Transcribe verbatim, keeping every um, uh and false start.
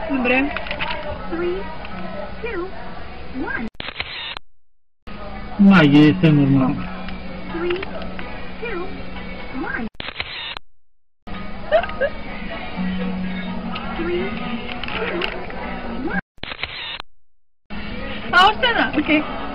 Добре. Three, two, one. Maggie, sei normale. Three, two, one. Three, two, one. А, още една. Окей.